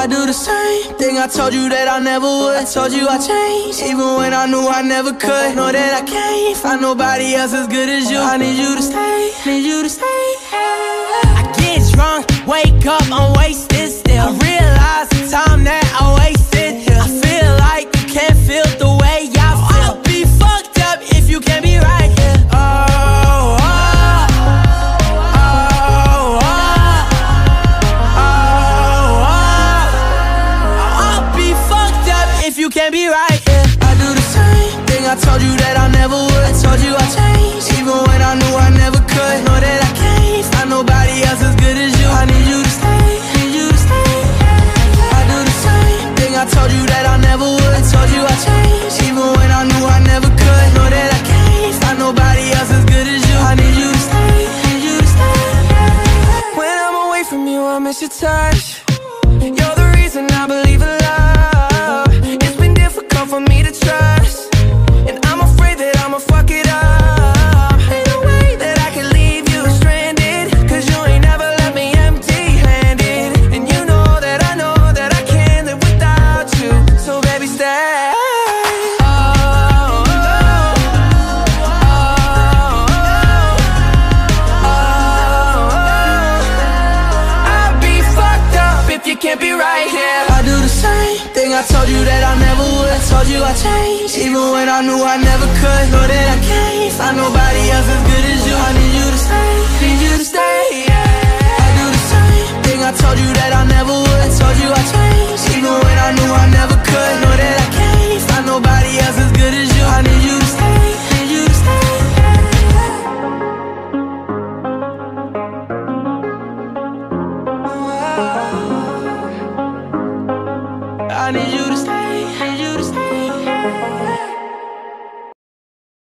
I do the same thing I told you that I never would. I told you I changed, even when I knew I never could. Know that I can't find nobody else as good as you. I need you to stay, need you to stay. I get drunk, wake up, I'm wasted still. I realize the time that I wasted here. I feel like you can't feel the way I feel. I'll be fucked up if you can't be right here. You can't be right, yeah. I do the same thing I told you that I never would. I told you I changed, even when I knew I never could. Know that I can't find nobody else as good as you. I need you to stay, need you to stay. I do the same thing I told you that I never would. I told you I changed, even when I knew I never could. Know that I can't find nobody else as good as you. I need you to stay, need you to stay. When I'm away from you, I miss your touch. You're the reason I believe in love. For me to trust, and I'm afraid that I'ma fuck it up. Ain't no way that I can leave you stranded, cause you ain't never left me empty-handed. And you know that I can't live without you. So baby, stay. I'd be fucked up if you can't be right here. I do the same thing I told you that I never would. I told you I changed, even when I knew I never could. Know that I can't find nobody else as good as you. I need you to stay, need you to stay, yeah. I do the same thing I told you that I never would. I told you I changed, even when I knew I never could. Know that I can't find nobody else as good as you. I need you to stay, need you to stay. I need you to stay.